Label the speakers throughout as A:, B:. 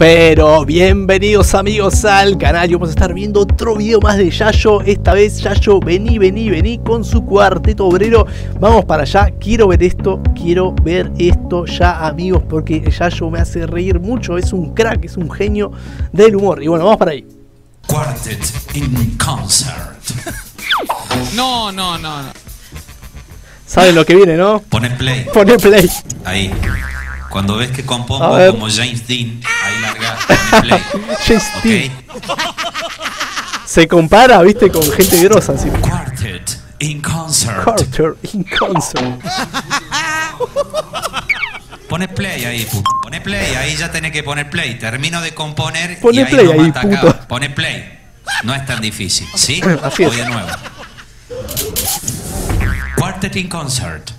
A: Pero bienvenidos amigos al canal. Y vamos a estar viendo otro video más de Yayo. Esta vez Yayo, vení con su cuarteto obrero. Vamos para allá, quiero ver esto ya amigos, porque Yayo me hace reír mucho. Es un crack, es un genio del humor. Y bueno, vamos para ahí.
B: Quartet in concert.
C: No.
A: ¿Saben lo que viene, no?
B: Pone play.
A: Poné play.
B: Ahí. Cuando ves que compongo como James Dean, ahí larga, pone play.
A: James Dean.
B: Ok.
A: Se compara, viste, con gente grosa así.
B: Quartet in concert.
A: Quartet in concert.
B: Pone play ahí, puto. Pone play, ahí ya tenés que poner play. Termino de componer
A: Pone
B: y ahí
A: play
B: no
A: ahí,
B: mata
A: puto.
B: acá. Pone play. No es tan difícil, ¿sí?
A: Así es.
B: Voy de nuevo. Quartet in concert.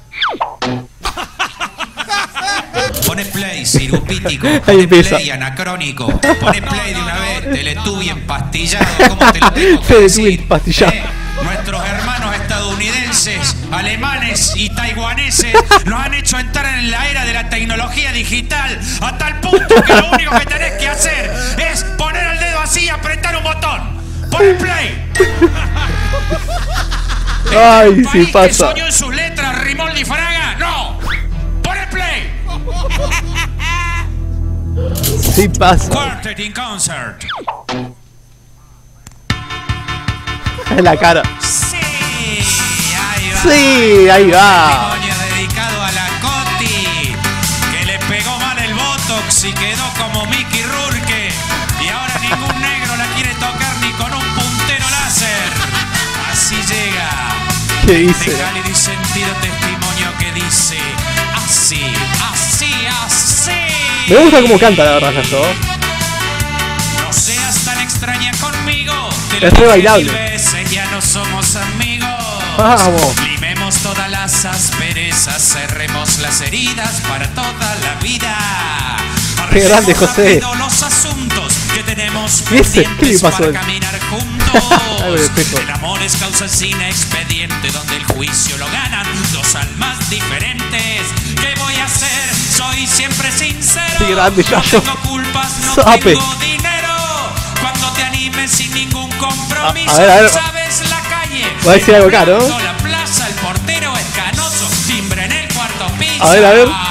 B: Pone play, cirupítico. Pone play, anacrónico. Pone play de una vez. Teletubby empastillado. ¿Cómo te lo tengo que
A: Teletubby
B: decir?
A: empastillado.
B: Nuestros hermanos estadounidenses, alemanes y taiwaneses nos han hecho entrar en la era de la tecnología digital a tal punto que lo único que tenés que hacer es poner el dedo así y apretar un botón. Pon play.
A: Ay, sí
B: ¿País que
A: pasa.
B: soñó en sus letras Rimoldi Fraga? ¡No! ¡Pon play!
A: Sí pasa.
B: Quartet in concert.
A: En la cara.
B: Sí, ahí va.
A: Sí, ahí va.
B: Testimonio dedicado a la Coti, que le pegó mal el botox y quedó como Mickey Rourke. Y ahora ningún negro la quiere tocar ni con un puntero láser. Así llega.
A: ¿Qué dice?
B: De cálido y sentido testimonio que dice así.
A: Me gusta cómo canta, la verdad, Yayo.
B: No seas tan extraña conmigo. Te
A: Es
B: lo
A: re
B: dije
A: bailable.
B: 1000 veces, ya no somos amigos.
A: Vamos.
B: Limemos todas las asperezas, cerremos las heridas para toda la vida.
A: Qué grande,
B: Arreglemos
A: José.
B: rápido los asuntos que tenemos
A: ¿Y ese? ¿Qué le
B: pendientes
A: pasó?
B: para caminar juntos.
A: Ay, me espejo.
B: El amor es causa sin expediente, donde el juicio lo ganan dos almas diferentes. ¿Qué voy a hacer? Soy siempre sincero.
A: Qué grande,
B: No
A: Yayo.
B: tengo culpas, no
A: Sape.
B: tengo dinero. Cuando te animes sin ningún compromiso,
A: A ver.
B: sabes la calle.
A: Voy a decir algo acá, ¿no?
B: La plaza, el portero es canoso, timbre en el cuarto piso.
A: A ver.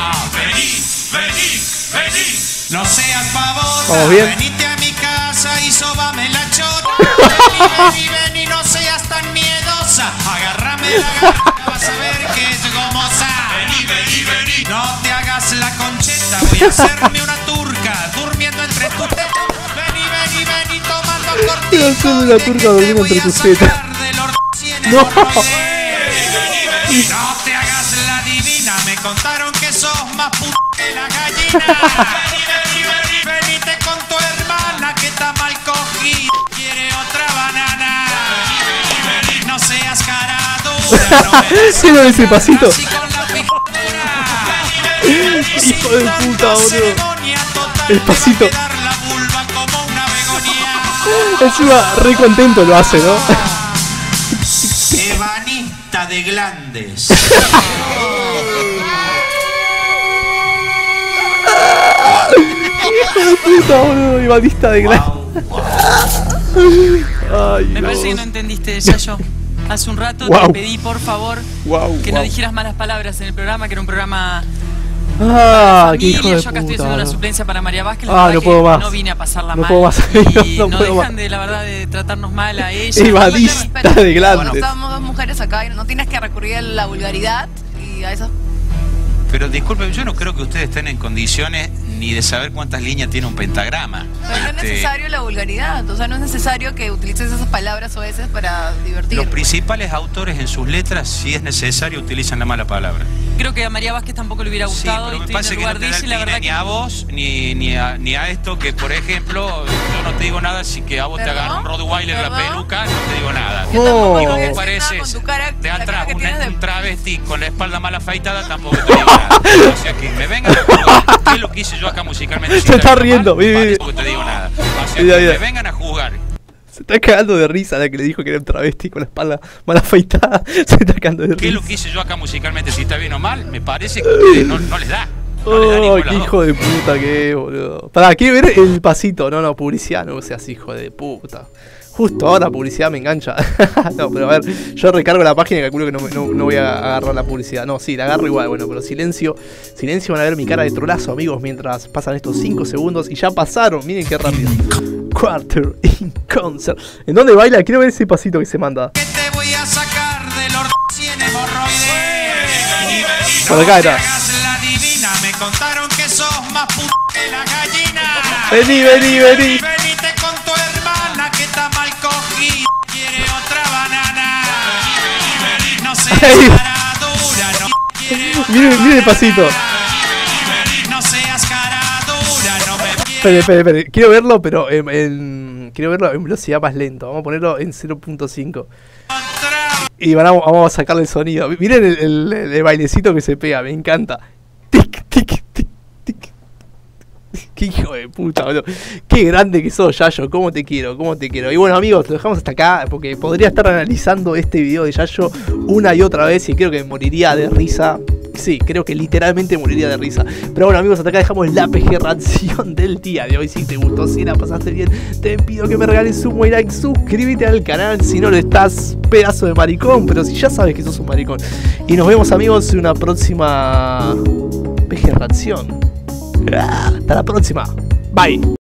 B: Vení. No seas pavota,
A: Vamos bien.
B: venite a mi casa y sóbame la chota. Vení, no seas tan miedosa. Agárrame la garra, vas a ver que es gomosa. Vení. No te hagas la concheta, voy a hacerme una turca, durmiendo entre tus tetas. Vení, tomando cortito.
A: Voy a hacerme una turca durmiendo entre tus tetas. No.
B: No te hagas la divina, me contaron que sos más puta que la gallina. Venite con tu hermana que está mal cogida, quiere otra banana. No seas cara dura, no me
A: ¿Sí no ese pasito?
B: así con la picadura.
A: Hijo de puta, boludo.
B: Ceremonia total,
A: El pasito.
B: te va a quedar la vulva como una begonia.
A: Encima, re contento lo hace, ¿no?
B: Ebanista de glandes.
A: Hijo de puta, boludo. Ivadista de gran. Ay,
C: Me parece que no
A: Dios.
C: entendiste, Yayo. Hace un rato
A: Wow.
C: te pedí, por favor, que no dijeras malas palabras en el programa, que era un programa
A: Ah, qué
C: familia.
A: hijo de
C: Yo acá estoy haciendo
A: puta.
C: una suplencia para María Vázquez. La
A: Ah,
C: verdad
A: no
C: que
A: puedo más.
C: no vine a pasarla
A: No
C: mal.
A: puedo más.
C: Y
A: No
C: no
A: puedo
C: dejan
A: más.
C: de, la verdad, de tratarnos mal a ella.
A: Evadista de
D: Bueno,
A: glandes.
D: estamos dos mujeres acá y no tienes que recurrir a la vulgaridad y a eso.
B: Pero disculpen, yo no creo que ustedes estén en condiciones ni de saber cuántas líneas tiene un pentagrama.
D: Pero no es necesario la vulgaridad, o sea, no es necesario que utilices esas palabras o veces para divertir.
B: Los principales autores en sus letras, si es necesario, utilizan la mala palabra.
C: Creo que a María Vázquez tampoco le hubiera
B: Sí,
C: gustado.
B: pero
C: y
B: me
C: estoy en
B: parece
C: el
B: que no
C: lugar
B: te
C: de
B: da
C: ella
B: el
C: y la verdad
B: ni
C: que
B: a vos, ni a esto, que por ejemplo, yo no te digo nada, si que a vos te
D: ¿Perdón?
B: agarra un Rottweiler la
D: ¿Perdón?
B: peluca, no te digo nada.
D: Yo tampoco
A: No.
D: iba a
B: ¿Qué
D: decir nada
B: pareces
D: con tu cara,
B: de
D: la cara
B: atrás
D: que tienes de...
B: un travesti con la espalda mal afeitada? Tampoco te digo nada. O sea que me vengan a jugar. ¿Qué es lo que hice yo acá musicalmente? Si
A: Se está
B: bien
A: riendo,
B: mal, me
A: vi.
B: parece que te digo nada. O sea que
A: Ya.
B: me vengan a juzgar.
A: Se está cagando de risa la que le dijo que era un travesti con la espalda mal afeitada. Se está cagando de
B: ¿Qué es lo
A: risa.
B: que hice yo acá musicalmente? Si está bien o mal, me parece que a ustedes no les da.
A: Oh, qué hijo de puta que es, boludo. Pará, quiero ver el pasito. No, publicidad, no seas hijo de puta. Justo ahora publicidad me engancha. No, pero a ver, yo recargo la página y calculo que no voy a agarrar la publicidad. No, sí, la agarro igual, bueno, pero silencio. Silencio, van a ver mi cara de trolazo, amigos, mientras pasan estos 5 segundos. Y ya pasaron, miren qué rápido. Quarter in concert. ¿En dónde baila? Quiero ver ese pasito que se manda.
B: Que te voy a sacar del orcien hemorroide.
A: Por acá está.
B: La divina, me contaron que sos más puta que la gallina.
A: Vení.
B: Venite con tu hermana que está mal cogida, quiere otra banana. No seas cara dura, no quiere otra
A: Miren el pasito.
B: No seas cara dura, no me
A: Espere. Quiero verlo, pero quiero verlo en velocidad más lento. Vamos a ponerlo en 0.5. Y vamos a sacarle el sonido. Miren el bailecito que se pega, me encanta. Tic, tic, tic, tic. Qué hijo de puta, boludo. Qué grande que sos, Yayo. ¿Cómo te quiero? Y bueno, amigos, lo dejamos hasta acá porque podría estar analizando este video de Yayo una y otra vez y creo que moriría de risa. Sí, creo que literalmente moriría de risa. Pero bueno, amigos, hasta acá dejamos la PG Ración del día de hoy. Si te gustó, si la pasaste bien, te pido que me regales un buen like, suscríbete al canal si no lo estás, pedazo de maricón. Pero si ya sabes que sos un maricón. Y nos vemos, amigos, en una próxima PG Ración. Hasta la próxima. Bye.